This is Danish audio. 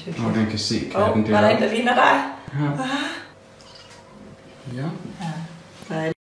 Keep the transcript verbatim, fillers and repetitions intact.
Hvor den kan se katten oh, der. Var der en, der ligner dig? Ja.